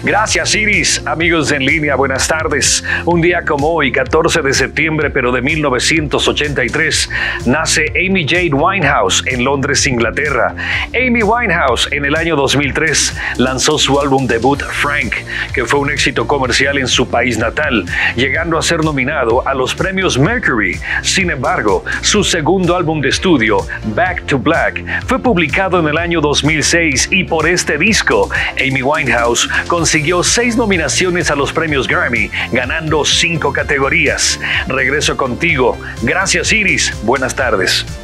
Gracias, Iris. Amigos en línea, buenas tardes. Un día como hoy, 14 de septiembre, pero de 1983, nace Amy Jane Winehouse en Londres, Inglaterra. Amy Winehouse, en el año 2003, lanzó su álbum debut, Frank, que fue un éxito comercial en su país natal, llegando a ser nominado a los premios Mercury. Sin embargo, su segundo álbum de estudio, Back to Black, fue publicado en el año 2006 y por este disco, Amy Winehouse consiguió 6 nominaciones a los premios Grammy, ganando 5 categorías. Regreso contigo. Gracias, Iris. Buenas tardes.